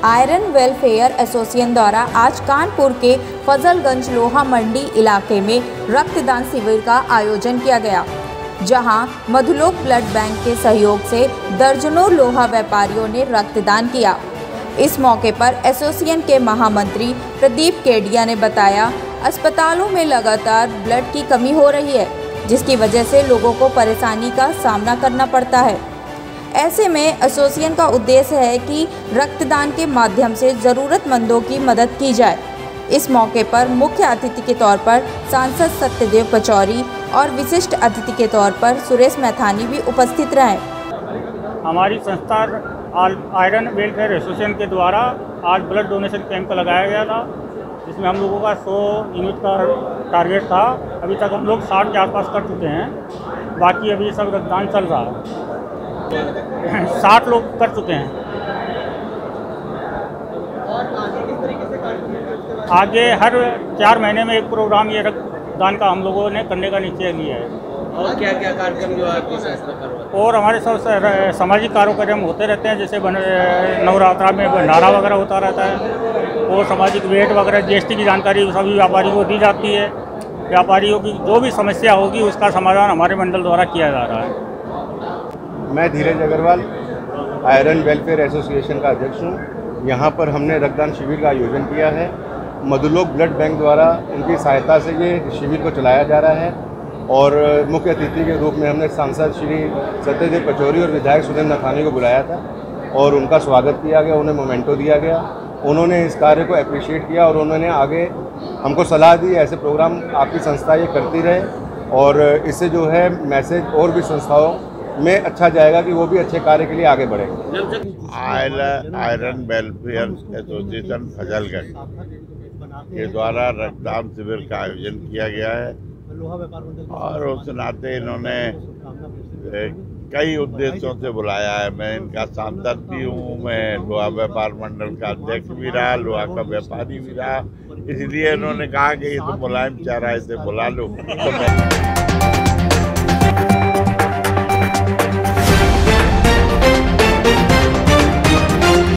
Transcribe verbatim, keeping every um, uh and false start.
Iron welfare association द्वारा आज कानपुर के फजलगंज लोहा मंडी इलाके में रक्तदान शिविर का आयोजन किया गया, जहां मधुलोक ब्लड बैंक के सहयोग से दर्जनों लोहा व्यापारियों ने रक्तदान किया। इस मौके पर एसोसिएशन के महामंत्री प्रदीप केडिया ने बताया, अस्पतालों में लगातार ब्लड की कमी हो रही है, जिसकी वजह से लोगों को परेशानी का सामना करना पड़ता है। ऐसे में एसोसिएशन का उद्देश्य है कि रक्तदान के माध्यम से ज़रूरतमंदों की मदद की जाए। इस मौके पर मुख्य अतिथि के तौर पर सांसद सत्यदेव पचौरी और विशिष्ट अतिथि के तौर पर सुरेश मैथानी भी उपस्थित रहे। हमारी संस्था आयरन वेलफेयर एसोसिएशन के द्वारा आज ब्लड डोनेशन कैंप लगाया गया था, जिसमें हम लोगों का सौ यूनिट का टारगेट था। अभी तक हम लोग साठ के आसपास कर चुके हैं, बाकी अभी सब रक्तदान चल रहा है। साठ लोग कर चुके हैं। आगे हर चार महीने में एक प्रोग्राम ये रक्तदान का हम लोगों ने करने का निश्चय लिया है। और क्या क्या कार्यक्रम जो आपकी संस्था करवाती है? और हमारे सब सामाजिक कार्यक्रम होते रहते हैं, जैसे नवरात्रा में भंडारा वगैरह होता रहता है, और सामाजिक वेट वगैरह जीएसटी की जानकारी सभी व्यापारियों को दी जाती है। व्यापारियों की जो भी समस्या होगी उसका समाधान हमारे मंडल द्वारा किया जा रहा है। मैं Dheeraj Agarwal iron welfare association का अध्यक्ष हूँ। यहाँ पर हमने रक्तदान शिविर का आयोजन किया है। मधुलोक ब्लड बैंक द्वारा उनकी सहायता से ये शिविर को चलाया जा रहा है, और मुख्य अतिथि के रूप में हमने सांसद श्री सत्यदेव पचौरी और विधायक सुरेश मैथानी को बुलाया था और उनका स्वागत किया गया, उन्हें मोमेंटो दिया गया। उन्होंने इस कार्य को अप्रिशिएट किया और उन्होंने आगे हमको सलाह दी ऐसे प्रोग्राम आपकी संस्था ये करती रहे, और इससे जो है मैसेज और भी संस्थाओं में अच्छा जाएगा कि वो भी अच्छे कार्य के लिए आगे बढ़ेंगे। Iron iron welfare association Fazalganj के द्वारा रक्तदान शिविर का आयोजन किया गया है, और उस नाते इन्होंने कई उद्देश्यों से बुलाया है। मैं इनका सांसद भी हूँ, मैं लोहा व्यापार मंडल का अध्यक्ष भी रहा, लोहा का व्यापारी भी रहा, इसलिए इन्होंने कहा कि ये तो मुलायम चेहरा है, इसे बुला लो। तो